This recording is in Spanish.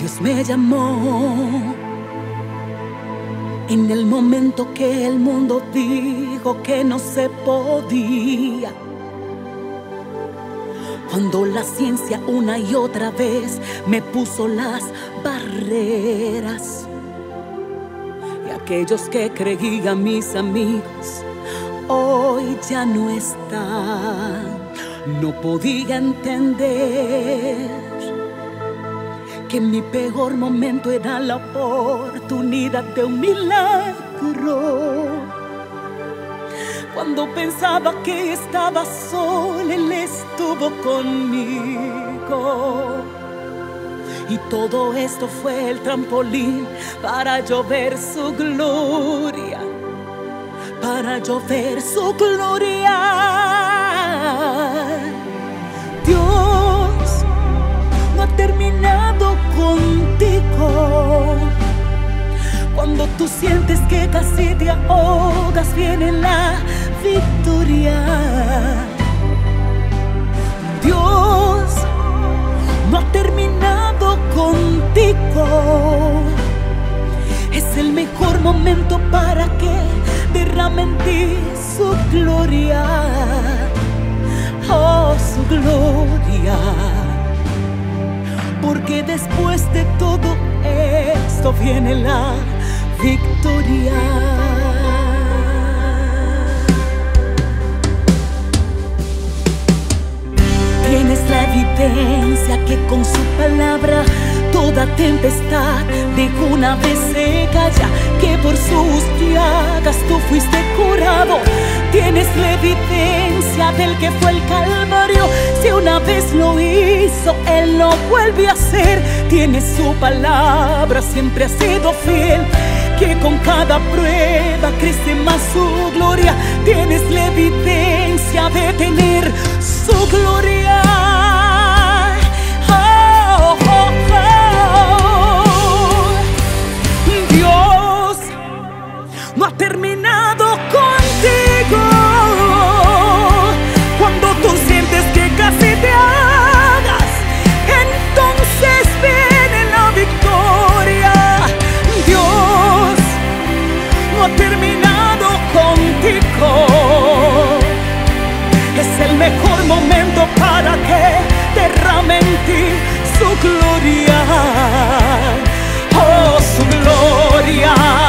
Dios me llamó en el momento que el mundo dijo que no se podía. Cuando la ciencia una y otra vez me puso las barreras. Y aquellos que creían mis amigos hoy ya no están. No podía entender que mi peor momento era la oportunidad de un milagro. Cuando pensaba que estaba sola, Él estuvo conmigo. Y todo esto fue el trampolín para yo ver su gloria, para yo ver su gloria. Dios no ha terminado contigo. Cuando tú sientes que casi te ahogas, viene la victoria. Dios no ha terminado contigo. Es el mejor momento para que derrame en ti su gloria. Oh, su gloria. Porque después de todo esto viene la victoria. Tienes la evidencia que con su palabra toda tempestad de una vez se calla, que por sus llagas tú fuiste curado. Tienes la evidencia del que fue el Calvario. Si una vez lo hizo, Él lo vuelve a hacer. Tienes su palabra, siempre ha sido fiel, que con cada prueba crece más su gloria. Tienes la evidencia de tener su gloria. Oh, oh, oh. Dios no ha terminado contigo. Cuando tú sientes que casi te hagas, entonces viene la victoria. Dios no ha terminado contigo. Es el mejor momento para que derrame en ti su gloria. Oh, su gloria.